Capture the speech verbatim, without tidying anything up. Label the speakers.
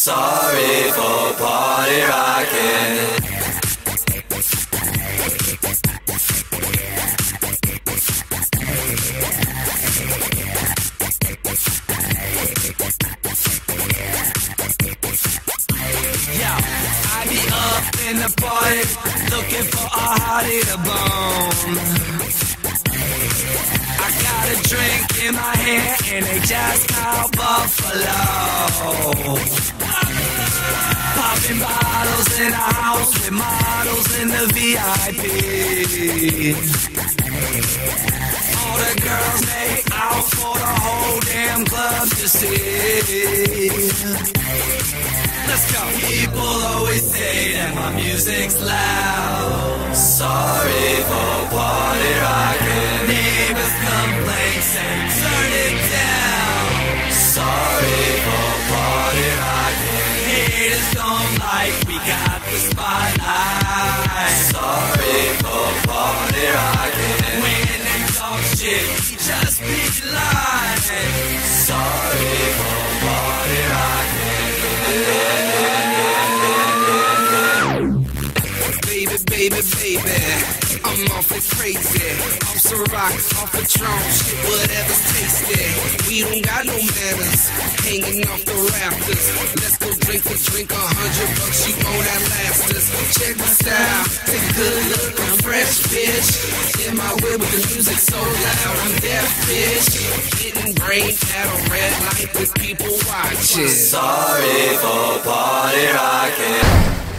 Speaker 1: Sorry for party rocking. Yeah, I be up in the party, looking for a hottie to bone. I got a drink in my hand and they just call Buffalo. Popping bottles in a house with models in the V I P. All the girls make out for the whole damn club to see. Let's go. People always say that my music's loud. Sorry for party rocking. Neighbors complain, say turn it down. Sorry for party rocking. Haters don't like we got the spotlight. Sorry for party rocking. When they talk shit, just be lying. Sorry for party rocking.
Speaker 2: Baby, baby, baby, I'm awfully crazy. Off Ciroc, off Patron, shit, whatever's tasty. We don't got no manners, hanging off the rafters. Let's go drink a drink, a hundred bucks, you won't outlast us. Check my style, take a good look, I'm fresh fish. In my way with the music so loud, I'm deaf fish. Getting brain at a red light with people watching.
Speaker 1: Sorry for party rocking.